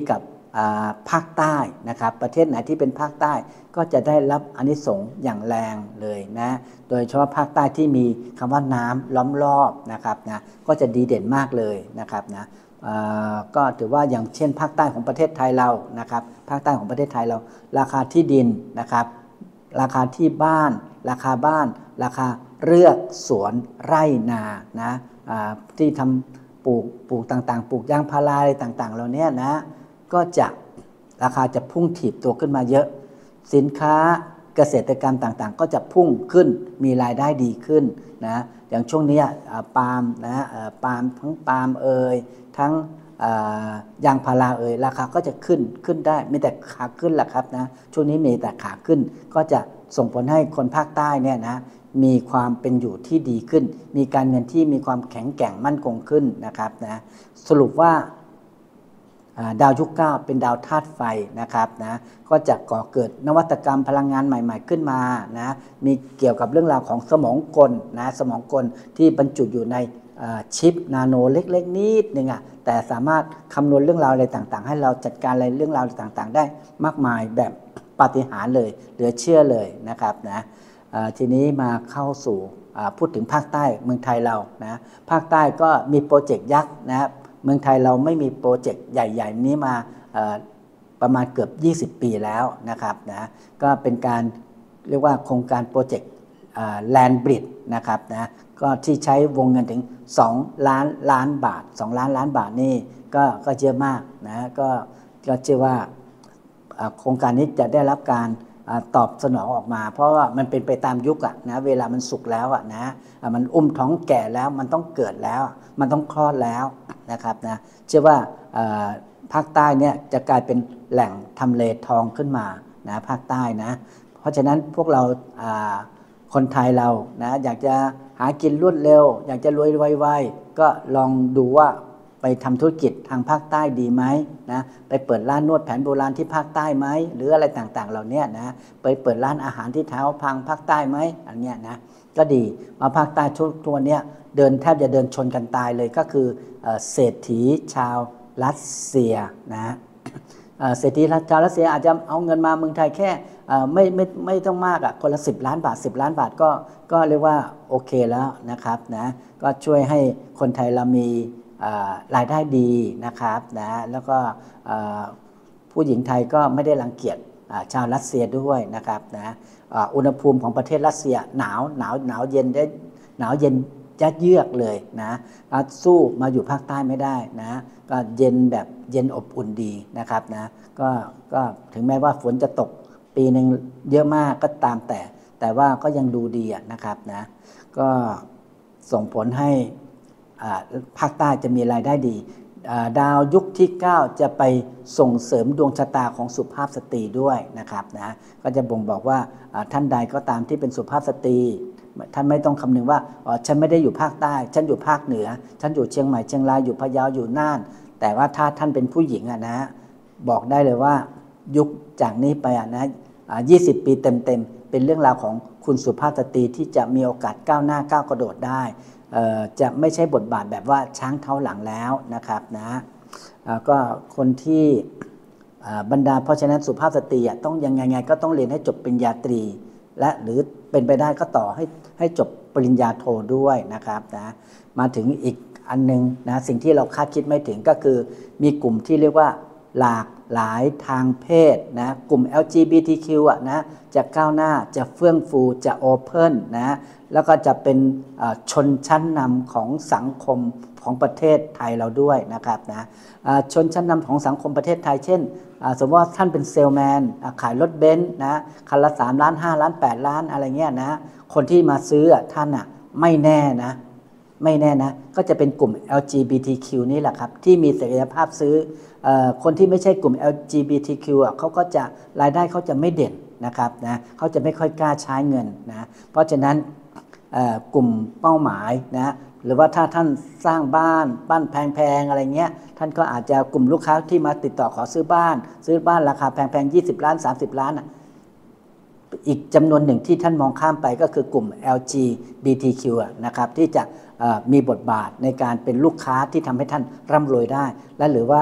ภาคใต้นะครับประเทศไหนที่เป็นภาคใต้ก็จะได้รับอานิสงส์อย่างแรงเลยนะโดยเฉพาะภาคใต้ที่มีคำว่าน้ำล้อมรอบนะครับนะก็จะดีเด่นมากเลยนะครับนะก็ถือว่าอย่างเช่นภาคใต้ของประเทศไทยเรานะครับภาคใต้ของประเทศไทยเราราคาที่ดินนะครับราคาที่บ้านราคาบ้านราคาเรือกสวนไร่นานะที่ทำปลูกปลูกต่างๆปลูกยางพาราอะไรต่างๆเหล่านี้นะก็จะราคาจะพุ่งถีบตัวขึ้นมาเยอะสินค้าเกษตรกรรมต่างๆก็จะพุ่งขึ้นมีรายได้ดีขึ้นนะอย่างช่วงนี้ปาล์มนะปาล์มทั้งปาล์มเอ่ยทั้งยางพาราเอ่ยราคาก็จะขึ้นขึ้นได้มีแต่ขาขึ้นแหละครับนะช่วงนี้มีแต่ขาขึ้นก็จะส่งผลให้คนภาคใต้เนี่ยนะมีความเป็นอยู่ที่ดีขึ้นมีการเงินที่มีความแข็งแกร่งมั่นคงขึ้นนะครับนะสรุปว่าดาวยุคเก้าเป็นดาวธาตุไฟนะครับนะก็จะก่อเกิดนวัตกรรมพลังงานใหม่ๆขึ้นมานะมีเกี่ยวกับเรื่องราวของสมองกลนะสมองกลที่บรรจุอยู่ในชิปนาโนเล็กๆนิดนึงอ่ะแต่สามารถคำนวณเรื่องราวอะไรต่างๆให้เราจัดการอะไรเรื่องราวต่างๆได้มากมายแบบปาฏิหาริย์เลยเหลือเชื่อเลยนะครับนะทีนี้มาเข้าสู่พูดถึงภาคใต้เมืองไทยเรานะภาคใต้ก็มีโปรเจกต์ยักษ์นะเมืองไทยเราไม่มีโปรเจกต์ใหญ่ๆนี้มาประมาณเกือบยี่สิบปีแล้วนะครับนะก็เป็นการเรียกว่าโครงการโปรเจกต์แลนด์บริดจ์นะครับนะก็ที่ใช้วงเงินถึงสองล้านล้านบาทสองล้านล้านบาทนี่ก็ก็เยอะมากนะก็ก็เชื่อว่าโครงการนี้จะได้รับการตอบสนองออกมาเพราะว่ามันเป็นไปตามยุคอะนะเวลามันสุกแล้วอะนะมันอุ้มท้องแก่แล้วมันต้องเกิดแล้วมันต้องคลอดแล้วนะครับนะเชื่อว่าภาคใต้เนี่ยจะกลายเป็นแหล่งทำเลทองขึ้นมานะภาคใต้นะเพราะฉะนั้นพวกเราคนไทยเรานะอยากจะหากินรวดเร็วอยากจะรวยไวๆก็ลองดูว่าไปทำธุรกิจทางภาคใต้ดีไหมนะไปเปิดร้านนวดแผนโบราณที่ภาคใต้ไหมหรืออะไรต่างๆเหล่านี้นะไปเปิดร้านอาหารที่แถวพังภาคใต้ไหมอันนี้นะก็ดีมาภาคใต้ทุกตัวเนี้ยเดินแทบจะเดินชนกันตายเลยก็คือเศรษฐีชาวรัสเซียนะเศรษฐีชาวรัสเซียอาจจะเอาเงินมาเมืองไทยแค่ไม่ไม่ไม่ต้องมากอ่ะคนละสิบล้านบาทสิบล้านบาทก็ก็เรียกว่าโอเคแล้วนะครับนะก็ช่วยให้คนไทยเรามีรายได้ดีนะครับนะแล้วก็ผู้หญิงไทยก็ไม่ได้รังเกียจชาวรัสเซียด้วยนะครับนะอุณหภูมิของประเทศรัสเซียหนาวหนาวหนาวเย็นได้หนาวเย็นยัดเยือกเลยนะสู้มาอยู่ภาคใต้ไม่ได้นะก็เย็นแบบเย็นอบอุ่นดีนะครับนะก็ก็ถึงแม้ว่าฝนจะตกปีหนึ่งเยอะมากก็ตามแต่แต่ว่าก็ยังดูดีนะครับนะก็ส่งผลให้ภาคใต้จะมีรายได้ดีดาวยุคที่เก้าจะไปส่งเสริมดวงชะตาของสุภาพสตรีด้วยนะครับนะก็จะบ่งบอกว่าท่านใดก็ตามที่เป็นสุภาพสตรีท่านไม่ต้องคำนึงว่าอ๋อฉันไม่ได้อยู่ภาคใต้ฉันอยู่ภาคเหนือฉันอยู่เชียงใหม่เชียงรายอยู่พะเยาอยู่น่านแต่ว่าถ้าท่านเป็นผู้หญิงอะนะบอกได้เลยว่ายุคจากนี้ไปอะนะยี่สิบปีเต็มๆเป็นเรื่องราวของคุณสุภาพสตรีที่จะมีโอกาสก้าวหน้าก้าวกระโดดได้จะไม่ใช่บทบาทแบบว่าช้างเท้าหลังแล้วนะครับนะก็คนที่บรรดาเพราะฉะนั้นสุภาพสตรีต้องยังไงก็ต้องเรียนให้จบปริญญาตรีและหรือเป็นไปได้ก็ต่อให้ให้จบปริญญาโทด้วยนะครับนะมาถึงอีกอันนึงนะสิ่งที่เราคาดคิดไม่ถึงก็คือมีกลุ่มที่เรียกว่าหลากหลายทางเพศนะกลุ่ม แอล จี บี ที คิว อ่ะนะจะก้าวหน้าจะเฟื่องฟูจะโอเพ่นนะแล้วก็จะเป็นชนชั้นนำของสังคมของประเทศไทยเราด้วยนะครับนะชนชั้นนำของสังคมประเทศไทยเช่นสมมติว่าท่านเป็นเซลแมนขายรถเบนซ์นะคันละสามล้านห้าล้านแปดล้านอะไรเงี้ยนะคนที่มาซื้อท่านอ่ะไม่แน่นะไม่แน่นะก็จะเป็นกลุ่ม แอล จี บี ที คิว นี่แหละครับที่มีศักยภาพซื้อคนที่ไม่ใช่กลุ่ม แอล จี บี ที คิว อ่ะเขาก็จะรายได้เขาจะไม่เด่นนะครับนะเขาจะไม่ค่อยกล้าใช้เงินนะเพราะฉะนั้นกลุ่มเป้าหมายนะหรือว่าถ้าท่านสร้างบ้านบ้านแพงๆอะไรเงี้ยท่านก็อาจจะกลุ่มลูกค้าที่มาติดต่อขอซื้อบ้านซื้อบ้านราคาแพงๆยี่สิบล้านสามสิบล้านอ่ะอีกจำนวนหนึ่งที่ท่านมองข้ามไปก็คือกลุ่ม แอล จี บี ที คิว นะครับที่จะมีบทบาทในการเป็นลูกค้าที่ทำให้ท่านร่ำรวยได้และหรือว่า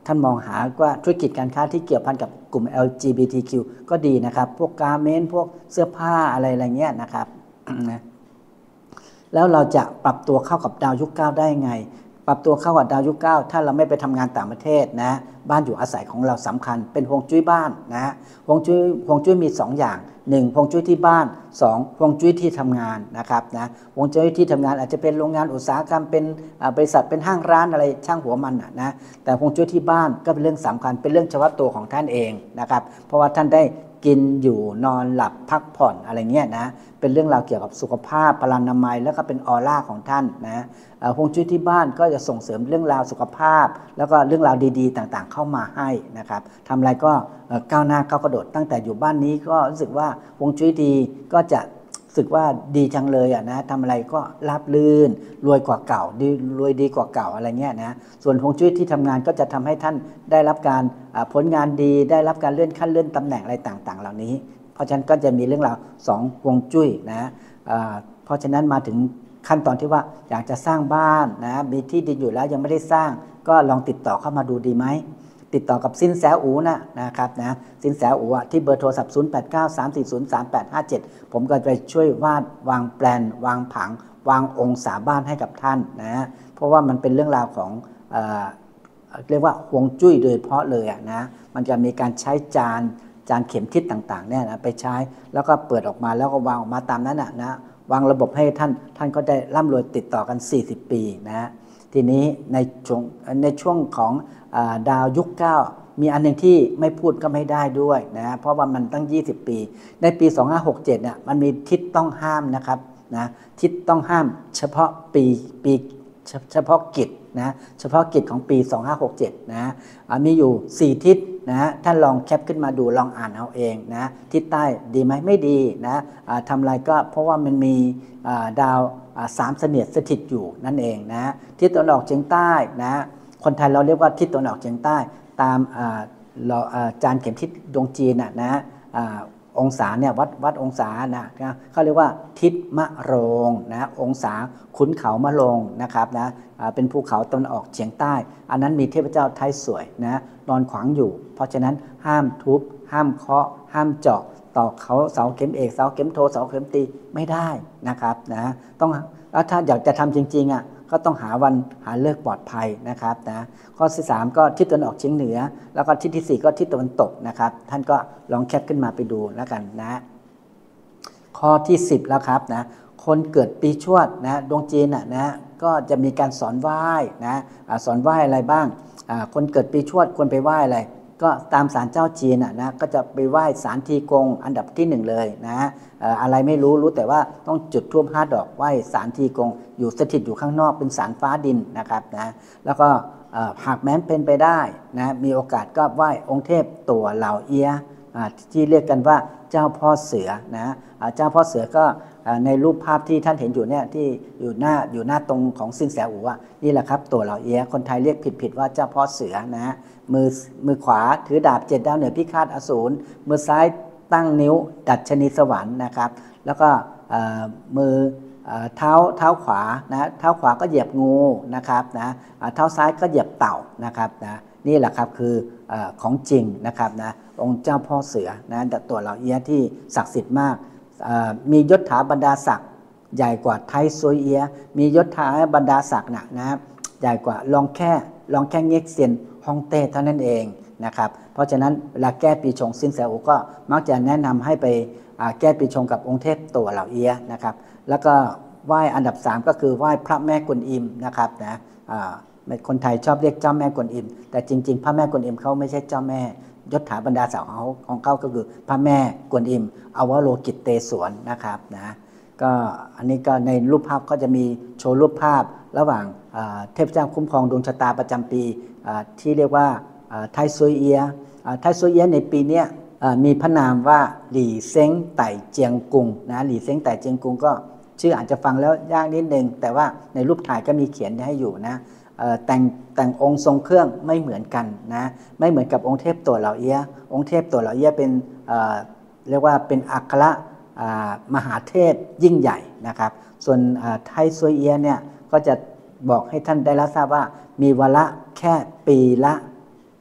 ท่านมองหาว่าธุรกิจการค้าที่เกี่ยวพันกับกลุ่ม แอล จี บี ที คิว ก็ดีนะครับพวกการเมนต์พวกเสื้อผ้าอะไรอะไรเงี้ยนะครับนะแล้วเราจะปรับตัวเข้ากับดาวยุคเก้าได้ไงปรับตัวเข้ากับดาวยุคเก้าถ้าเราไม่ไปทำงานต่างประเทศนะบ้านอยู่อาศัยของเราสำคัญเป็นฮวงจุ้ยบ้านนะฮวงจุ้ยฮวงจุ้ยมีสองอย่างหนึ่งฮวงจุ้ยที่บ้านสองฮวงจุ้ยที่ทำงานนะครับนะฮวงจุ้ยที่ทำงานอาจจะเป็นโรงงานอุตสาหกรรมเป็นบริษัทเป็นห้างร้านอะไรช่างหัวมันนะแต่ฮวงจุ้ยที่บ้านก็เป็นเรื่องสำคัญเป็นเรื่องเฉพาะตัวของท่านเองนะครับเพราะว่าท่านได้กินอยู่นอนหลับพักผ่อนอะไรเงี้ยนะเป็นเรื่องราวเกี่ยวกับสุขภาพพลานามัยแล้วก็เป็นออร่าของท่านนะฮวงจุ้ยที่บ้านก็จะส่งเสริมเรื่องราวสุขภาพแล้วก็เรื่องราวดีๆต่างๆเข้ามาให้นะครับทำอะไรก็ก้าวหน้าก้าวกระโดดตั้งแต่อยู่บ้านนี้ก็รู้สึกว่าฮวงจุ้ยดีก็จะรู้สึกว่าดีจังเลยอ่ะนะทำอะไรก็ราบรื่นรวยกว่าเก่าดีรวยดีกว่าเก่าอะไรเงี้ยนะส่วนฮวงจุ้ยที่ทำงานก็จะทำให้ท่านได้รับการผลงานดีได้รับการเลื่อนขั้นเลื่อนตำแหน่งอะไรต่างๆเหล่านี้เพราะฉะนั้นก็จะมีเรื่องราวสองฮวงจุ้ยนะเพราะฉะนั้นมาถึงขั้นตอนที่ว่าอยากจะสร้างบ้านนะมีที่ดินอยู่แล้วยังไม่ได้สร้างก็ลองติดต่อเข้ามาดูดีไหมติดต่อกับสินแสอูนะนะครับนะสินแสอูที่เบอร์โทรศัพท์ศูนย์ แปด เก้า สาม สี่ ศูนย์ สาม แปด ห้า เจ็ดผมก็จะช่วยวาดวางแปลนวางผังวางองศาบ้านให้กับท่านนะเพราะว่ามันเป็นเรื่องราวของเอ่อเรียกว่าฮวงจุ้ยโดยเฉพาะเลยอะนะมันจะมีการใช้จานจานเข็มทิศต่างๆเนี่ยนะไปใช้แล้วก็เปิดออกมาแล้วก็วางออกมาตามนั้นนะนะวางระบบให้ท่านท่านก็ได้ร่ำรวยติดต่อกันสี่สิบปีนะทีนี้ในช่วงในช่วงของดาวยุคเก้ามีอันหนึ่งที่ไม่พูดก็ไม่ได้ด้วยนะเพราะว่ามันตั้งยี่สิบปีในปีสองพันห้าร้อยหกสิบเจ็ดเนี่ยมันมีทิศต้องห้ามนะครับนะทิศต้องห้ามเฉพาะปีปีเฉพาะกิจนะเฉพาะกิจของปีสองพันห้าร้อยหกสิบเจ็ดนะมีอยู่สี่ทิศนะท่านลองแคปขึ้นมาดูลองอ่านเอาเองนะทิศใต้ดีไหมไม่ดีนะทำอะไรก็เพราะว่ามันมีดาวสามเสนียดสถิตอยู่นั่นเองนะทิศตะวันออกเฉียงใต้นะคนไทยเราเรียกว่าทิศตะวันออกเฉียงใต้ตามจานเข็มทิศดวงจีนนะนะองศาเนี่ยวัดวัดองศานะเขาเรียกว่าทิศมะโรงนะองศาขุนเขามะโรงนะครับนะเป็นภูเขาตะวันออกเฉียงใต้อันนั้นมีเทพเจ้าไทยสวยนะนอนขวางอยู่เพราะฉะนั้นห้ามทุบห้ามเคาะห้ามเจาะตอกเขาเสาเข็มเอกเสาเข็มโทเสาเข็มตีไม่ได้นะครับนะต้องแล้วถ้าอยากจะทำจริงๆอ่ะก็ต้องหาวันหาเลิกปลอดภัยนะครับนะข้อที่สามก็ทิศตะวันออกเฉียงเหนือแล้วก็ทิศที่สี่ก็ทิศตะวันตกนะครับท่านก็ลองแคปขึ้นมาไปดูแล้วกันนะข้อที่สิบแล้วครับนะคนเกิดปีชวดนะดวงจีนอ่ะนะก็จะมีการสอนไหว้นะสอนไหว้อะไรบ้างคนเกิดปีชวดควรไปไหว้อะไรก็ตามศาลเจ้าจีนอ่ะนะก็จะไปไหว้ศาลทีกงอันดับที่หนึ่งเลยนะอะไรไม่รู้รู้แต่ว่าต้องจุดธูปห้าดอกไหว้ศาลทีกงอยู่สถิตอยู่ข้างนอกเป็นศาลฟ้าดินนะครับนะแล้วก็หากแม้นเป็นไปได้นะมีโอกาสก็ไหว้องค์เทพตัวเหล่าเอียที่เรียกกันว่าเจ้าพ่อเสือนะเจ้าพ่อเสือก็ในรูปภาพที่ท่านเห็นอยู่เนี่ยที่อยู่หน้าอยู่หน้าตรงของสินแสอู๋นี่แหละครับตัวเหล่าเอียคนไทยเรียกผิดๆว่าเจ้าพ่อเสือนะมือมือขวาถือดาบเจ็ดดาวเหนือพิฆาตอสูรมือซ้ายตั้งนิ้วดัชนีสวรรค์นะครับแล้วก็มือเท้าเท้าขวานะเท้าขวาก็เหยียบงูนะครับนะเท้าซ้ายก็เหยียบเต่านะครับนะนี่แหละครับคือของจริงนะครับนะองค์เจ้าพ่อเสือนะตัวเหล่าเอียที่ศักดิ์สิทธิ์มากมียศถาบรรดาศักดิ์ใหญ่กว่าไทซวยเอียมียศถาบรรดาศักดิ์นะนะใหญ่กว่าลองแค่ลองแค่เง็กเซียนฮ่องเต้เท่านั้นเองนะครับเพราะฉะนั้นเวลาแก้ปีชงสินแสอูก็มักจะแนะนำให้ไปแก้ปีชงกับองค์เทพตัวเหล่าเอียนะครับแล้วก็ไหว้อันดับสามก็คือไหว้พระแม่กวนอิมนะครับนะคนไทยชอบเรียกเจ้าแม่กวนอิมแต่จริงๆพระแม่กวนอิมเขาไม่ใช่เจ้าแม่ยศถาบรรดาศักดิ์ของเขาของเขาก็คือพระแม่กวนอิมอวโลกิตเตศวรนะครับนะก็อันนี้ก็ในรูปภาพก็จะมีโชว์รูปภาพระหว่างเทพเจ้าคุ้มครองดวงชะตาประจำปีที่เรียกว่าไทซวยเอียไทซวยเอียในปีนี้มีพระนามว่าหลี่เซ้งไต่เจียงกุงนะหลี่เซ้งไต่เจียงกุงก็ชื่ออาจจะฟังแล้วยากนิดนึงแต่ว่าในรูปถ่ายก็มีเขียนให้อยู่นะแต่งแต่งองค์ทรงเครื่องไม่เหมือนกันนะไม่เหมือนกับองค์เทพตัวเหล่าเอียองค์เทพตัวเหล่าเอียเป็นเรียกว่าเป็นอัครมหาเทพยิ่งใหญ่นะครับส่วนไทซวยเอียเนี่ยก็จะบอกให้ท่านได้รับทราบว่ามีวาระแค่ปีละ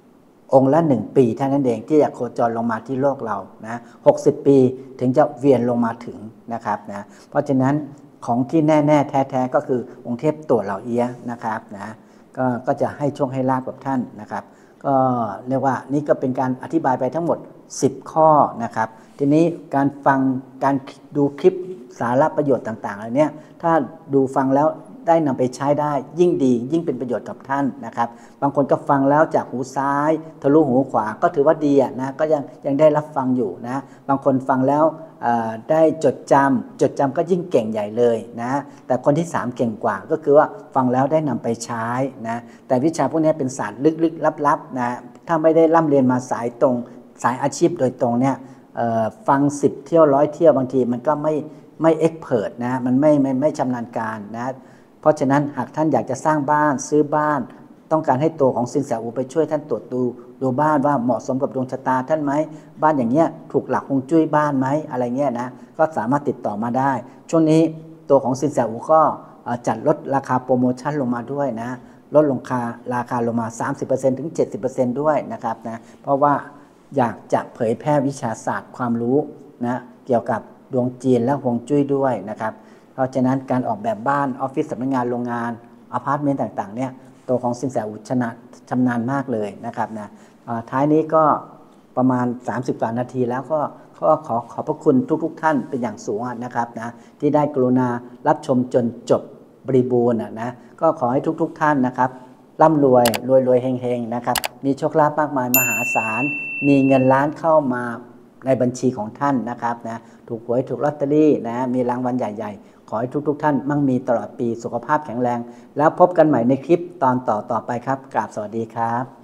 องค์ละหนึ่งปีเท่านั้นเองที่จะโคจรลงมาที่โลกเรานะหกสิบปีถึงจะเวียนลงมาถึงนะครับนะเพราะฉะนั้นของที่แน่ๆแท้ๆก็คือองค์เทพตัวเหล่าเอี้ยนะครับนะก็ก็จะให้โชคให้ลาภกับท่านนะครับก็เรียกว่านี่ก็เป็นการอธิบายไปทั้งหมดสิบข้อนะครับทีนี้การฟังการดูคลิปสาระประโยชน์ต่างๆอะไรเนี้ยถ้าดูฟังแล้วได้นำไปใช้ได้ยิ่งดียิ่งเป็นประโยชน์กับท่านนะครับบางคนก็ฟังแล้วจากหูซ้ายทะลุหูขวาก็ถือว่าดีนะก็ยังยังได้รับฟังอยู่นะบางคนฟังแล้วได้จดจำจดจำก็ยิ่งเก่งใหญ่เลยนะแต่คนที่สามเก่งกว่าก็คือว่าฟังแล้วได้นำไปใช้นะแต่วิชาพวกนี้เป็นศาสตร์ลึกๆลับๆนะถ้าไม่ได้ร่ำเรียนมาสายตรงสายอาชีพโดยตรงเนี่ยฟังสิบเที่ยวร้อยเที่ยวบางทีมันก็ไม่ไม่เอ็กเพิร์ทนะมันไม่ไม่ไม่ชำนาญการนะเพราะฉะนั้นหากท่านอยากจะสร้างบ้านซื้อบ้านต้องการให้ตัวของสินแสอูไปช่วยท่านตรวจดูดูบ้านว่าเหมาะสมกับดวงชะตาท่านไหมบ้านอย่างเงี้ยถูกหลักฮวงจุ้ยบ้านไหมอะไรเงี้ยนะก็สามารถติดต่อมาได้ช่วงนี้ตัวของสินแสอูก็จัดลดราคาโปรโมชั่นลงมาด้วยนะลดลงคาราคาลงมา สามสิบเปอร์เซ็นต์ ถึง เจ็ดสิบเปอร์เซ็นต์ ด้วยนะครับนะเพราะว่าอยากจะเผยแพร่วิชาศาสตร์ความรู้นะเกี่ยวกับดวงจีนและฮวงจุ้ยด้วยนะครับเพราะฉะนั้นการออกแบบบ้านออฟฟิศสำนักงานโรงงานอพาร์ตเมนต์ต่างๆเนี่ยตัวของสินแสอูชนะชำนาญมากเลยนะครับนะท้ายนี้ก็ประมาณสามสิบกว่านาทีแล้วก็ก็ขอขอบพระคุณทุกๆ ท, ท่านเป็นอย่างสูงนะครับนะที่ได้กรุณารับชมจนจบบริบูรณ์นะก็ขอให้ทุกๆ ท่านนะครับร่ำรวยรวยรวยเฮงๆนะครับมีโชคลาภมากมายมหาศาลมีเงินล้านเข้ามาในบัญชีของท่านนะครับนะถูกหวยถูกลอตเตอรี่นะมีรางวัลใหญ่ๆขอให้ทุกๆ ท่านมั่งมีตลอดปีสุขภาพแข็งแรงแล้วพบกันใหม่ในคลิปตอนต่อต่อไปครับกราบสวัสดีครับ